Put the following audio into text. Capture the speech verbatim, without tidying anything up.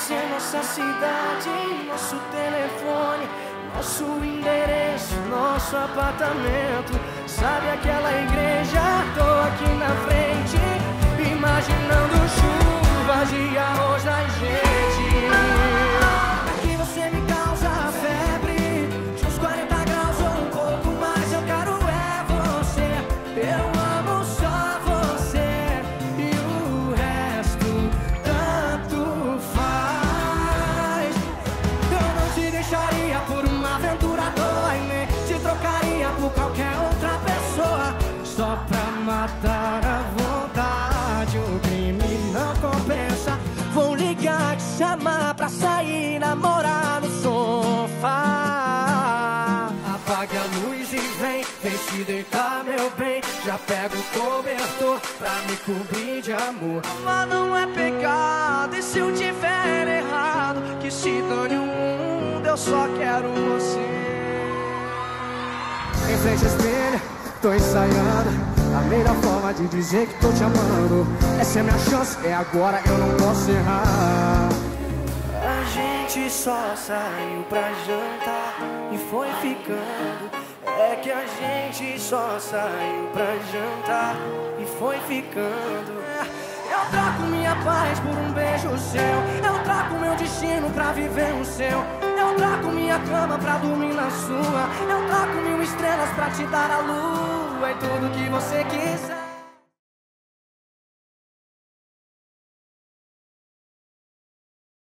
você, nossa cidade, nosso telefone, nosso endereço, nosso apartamento. Sabe aquela igreja? Tô aqui na frente, imaginando chuvas de arroz na gente. Aqui você me causa febre, de uns quarenta graus ou um pouco mais. Eu quero é você, eu amo só você, e o resto tanto faz. Eu não te deixaria por uma aventura à toa, e nem te trocaria por qualquer outra pessoa, só pra matar a vontade. O crime não compensa. Vou ligar, te chamar pra sair, namorar no sofá. Apague a luz e vem, vem se deitar, meu bem. Já pego o cobertor pra me cobrir de amor. Mas não é pecado, e se eu tiver errado, que se dane o mundo, eu só quero você. Em frente ao espelho, tô ensaiando a melhor forma de dizer que tô te amando. Essa é minha chance, é agora, eu não posso errar. A gente só saiu pra jantar e foi ficando. É que a gente só saiu pra jantar e foi ficando. Eu troco minha paz por um beijo seu, eu troco meu destino pra viver o seu. Eu troco minha cama pra dormir na sua, eu troco mil estrelas pra te dar a lua e tudo que você quiser.